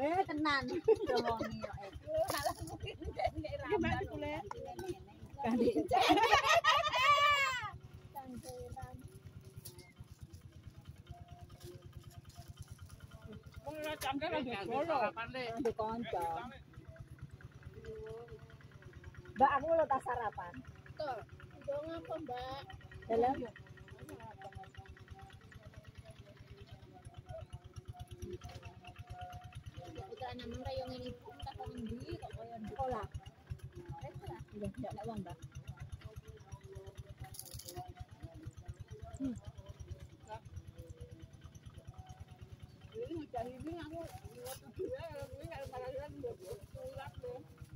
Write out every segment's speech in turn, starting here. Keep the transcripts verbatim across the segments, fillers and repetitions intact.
Eh tenan domongi yo. Salah mungkin nek ramban kule. Ganti. Wong ora jam kan lagi solo. Ada kanca. Mbak aku lo tak sarapan. Tuh, dong apa Mbak? Dalam Kita namang kayo ngini tak kok ndi kok koyo sekolah. Iya, enggak ada uang, Mbak. Ini ngajak ini aku waktu dua ini kalau paraliran udah pulang loh.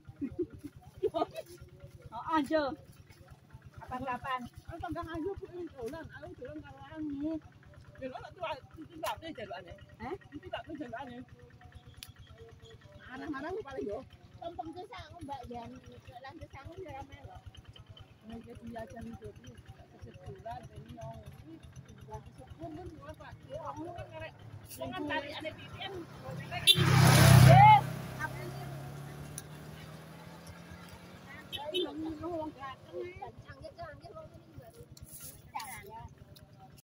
Oh, aja. Kapan-kapan? Aku tanggang aja ini dolan, aku dolan karo anu. Dolan tuh itu enggak ada jalane. Hah? Itu enggak ada jalane. Marah-marah paling yo. Kampung desa aku Mbak Jan, lan desa aku ya melo. Nek iki jajan itu kesebulan ini mau ini lagi sepun kan apa? Ya ngono kan karek wong kan cari ane titian. Eh, apa ini? Ini wong ganteng. Canggih-canggih